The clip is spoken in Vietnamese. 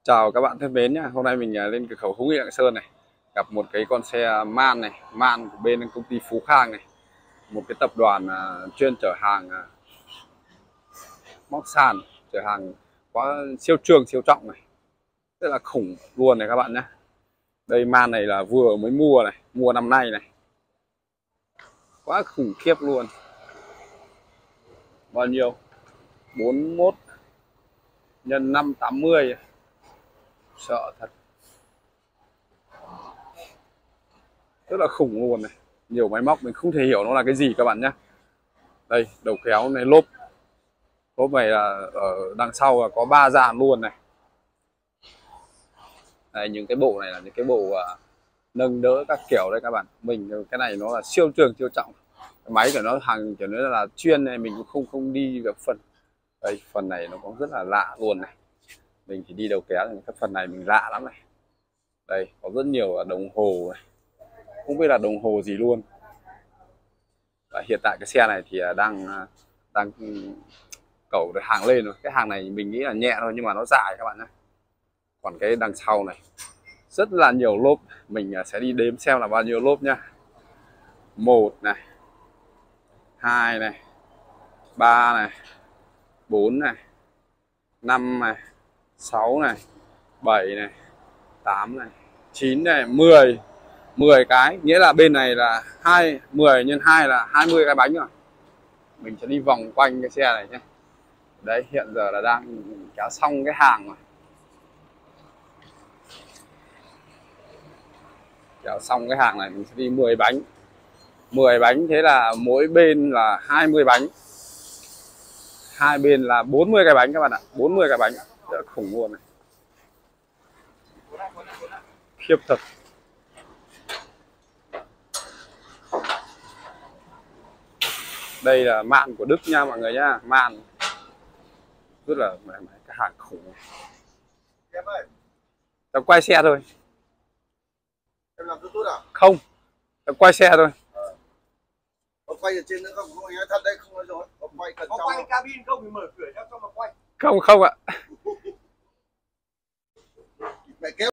Chào các bạn thân mến nhá. Hôm nay mình lên cửa khẩu Hữu Nghị Lạng Sơn này, gặp một cái con xe MAN này, MAN của bên công ty Phú Khang này, một cái tập đoàn chuyên chở hàng móc sàn, chở hàng quá siêu trường siêu trọng này, rất là khủng luôn này các bạn nhé. Đây MAN này là vừa mới mua này, mua năm nay này, quá khủng khiếp luôn. Bao nhiêu? 41 nhân 580, sợ thật, rất là khủng luôn này, nhiều máy móc mình không thể hiểu nó là cái gì các bạn nhé. Đây đầu kéo này, lốp này là ở đằng sau là có 3 dàn luôn này. Đây, những cái bộ này là những cái bộ nâng đỡ các kiểu đây các bạn. Mình cái này nó là siêu trường siêu trọng, cái máy của nó hàng kiểu nữa là chuyên này, mình cũng không đi được phần. Đây phần này nó cũng rất là lạ luôn này, mình chỉ đi đầu kéo thì cái phần này mình lạ lắm này. Đây có rất nhiều đồng hồ này, không biết là đồng hồ gì luôn. Và hiện tại cái xe này thì đang cẩu được hàng lên rồi. Cái hàng này mình nghĩ là nhẹ thôi nhưng mà nó dài các bạn nhé. Còn cái đằng sau này rất là nhiều lốp, mình sẽ đi đếm xem là bao nhiêu lốp nhá. 1 này, 2 này, 3 này, 4 này, 5 này, 6 này, 7 này, 8 này, 9 này, 10 cái, nghĩa là bên này là 10 nhân 2 là 20 cái bánh rồi. Mình sẽ đi vòng quanh cái xe này nhé. Đấy hiện giờ là đang kéo xong cái hàng rồi, kéo xong cái hàng này mình sẽ đi 10 bánh. 10 bánh thế là mỗi bên là 20 bánh, hai bên là 40 cái bánh các bạn ạ. 40 cái bánh rất là khủng luôn này, khiếp thật. Đây là MAN của Đức nha mọi người nhá, MAN rất là cái hàng khủng. Tao quay xe thôi. Em làm YouTube à? Không, tao quay xe thôi. Ông quay ở trên nữa không? Không nói thật đấy, không nói dối. Ông quay cần có trong quay cabin không thì mở cửa cho mà quay. Không ạ. mẹ kéo